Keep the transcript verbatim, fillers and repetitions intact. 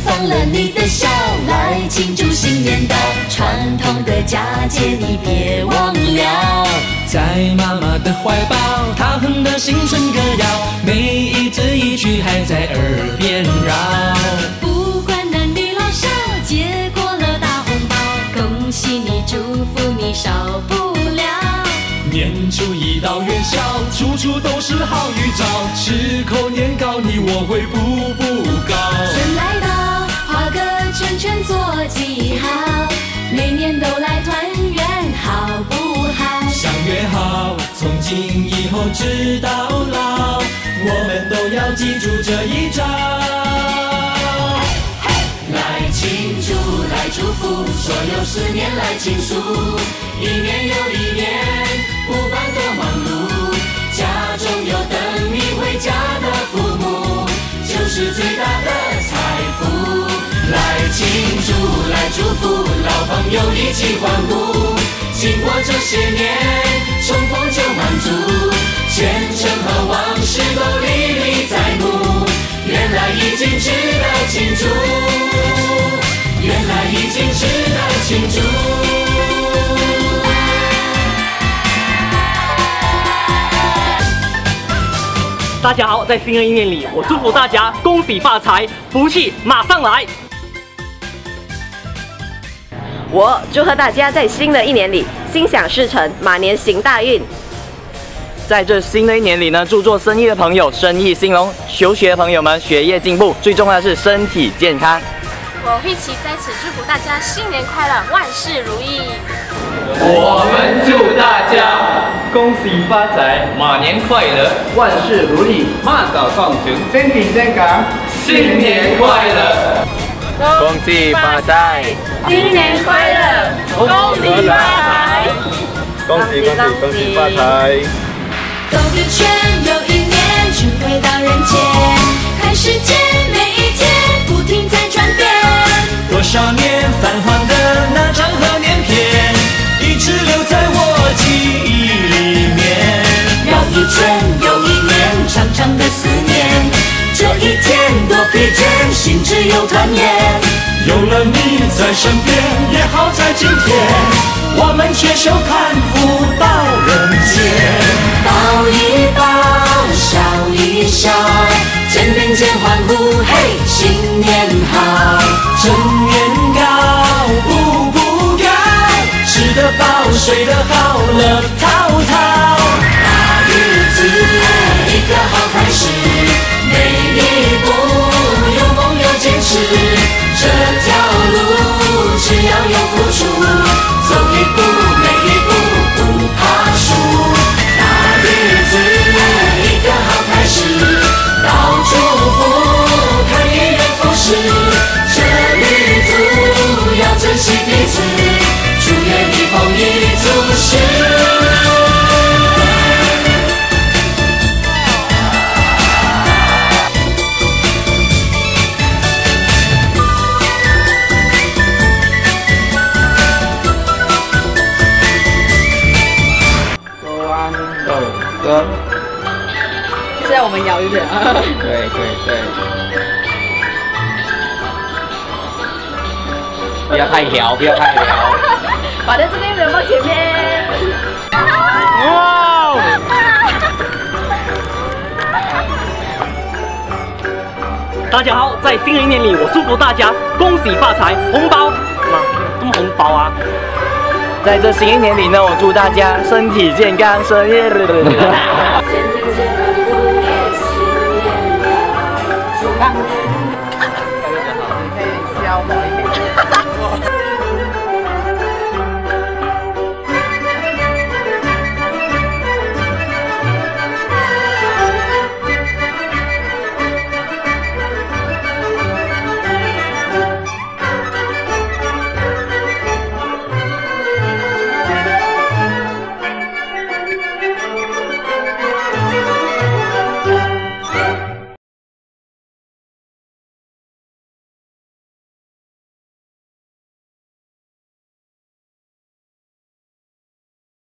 放了你的笑，来庆祝新年到，传统的佳节你别忘了。 在妈妈的怀抱，她哼的新春歌谣，每一字一句还在耳边绕。 不管男女老少，接过了大红包，恭喜你，祝福你，少不了。 年初一到元宵，处处都是好预兆，吃口年糕，你我会步步高。 春来到，画个圈圈做记号，每年都来团圆，好不好？ 相约好，从今以后直到老，我们都要记住这一招。 来庆祝，来祝福，所有思念来倾诉，一年又一年，不管多忙碌，家中有等你回家的父母，就是最大的财富。来庆祝，来祝福，老朋友一起欢呼，经过这些年，重逢就满足，前程和往事都历历在目，原来已经值得庆祝，原来已经值得庆祝。 大家好，在新的一年里，我祝福大家恭喜发财，福气马上来。 我祝贺大家在新的一年里心想事成，马年行大运。 在这新的一年里呢，祝做生意的朋友生意兴隆，求学的朋友们学业进步，最重要的是身体健康。 我慧琪在此祝福大家新年快乐，万事如意。 我们祝大家恭喜发财，马年快乐，万事如意，马到放晴，身体健康，新年快乐，恭喜发财， 新年快乐，恭喜发财， 恭喜恭喜恭喜发财。 兜一圈又一年，春回到人间，看世界每一天不停在转变。 多少年泛黄的那张贺年片，一直留在我记忆里面。 绕一圈又一年，长长的思念，这一天多疲倦，心只有团圆。 有了你在身边，也好在今天，我们携手看福到人间。 抱一抱，笑一笑，肩并肩欢呼，嘿，新年好！ 正年高，步步高，吃得饱，睡得好，乐淘淘。 大日子，一个好开始，每一步有梦有坚持，这条路只要有付出，走一步每一步不怕输。大日子，一个好开始，到祝福，看一人服侍，这旅途要珍惜彼此，祝愿你丰衣足食。 哥， 现在我们摇一点啊。 对对对，不要太摇，不要太摇。 把在这边人放前面。 哇！大家好，在新的一年里，我祝福大家恭喜发财，红包，妈，这么红包啊！在这新一年里呢，我祝大家身体健康，生意。